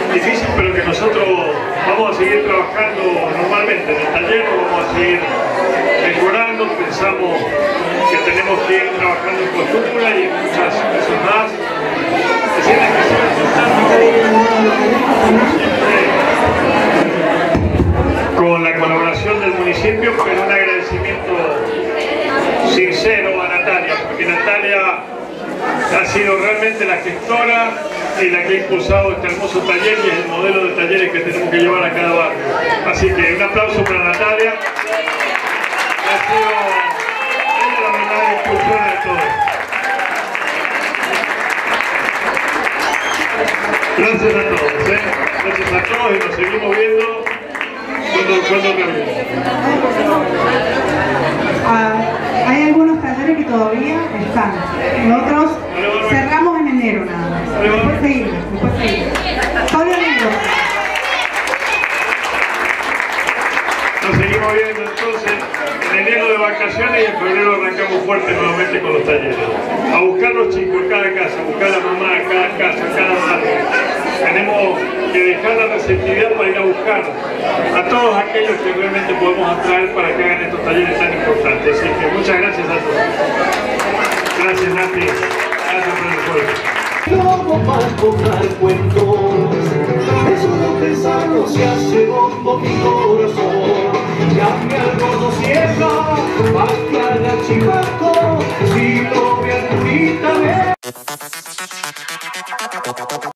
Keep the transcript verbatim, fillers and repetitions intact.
difícil, pero que nosotros vamos a seguir trabajando normalmente en el taller, vamos a seguir mejorando, pensamos que tenemos que ir trabajando en costura y en muchas cosas más. Escenas que se con la colaboración del municipio, pero un agradecimiento sincero a Natalia, porque Natalia ha sido realmente la gestora y la que ha impulsado este hermoso taller y es el modelo de talleres que tenemos que llevar a cada barrio. Así que un aplauso para Natalia. Ha sido ella la verdadera impulsora de todo. Gracias a todos, ¿eh? Gracias a todos y nos seguimos viendo cuando, cuando reunimos. Ah, hay algunos talleres que todavía están. Nosotros cerramos en enero nada más. Después seguimos, después seguimos. Pablo Negro. Nos seguimos viendo entonces en enero de vacaciones y en febrero arrancamos fuerte nuevamente con los talleres. A buscar los chicos en cada casa, a buscar a la mamá en cada casa, en cada barrio. Tenemos que dejar la receptividad para ir a buscar a todos aquellos que realmente podemos atraer para que hagan estos talleres tan importantes. Así que muchas gracias a todos. Gracias, Nati. Gracias por el juego. Loco para contar cuentos, eso no pensarlo se hace bombo mi corazón. Llame al gordo Sierra, para que haga chivaco, si lo ve a tu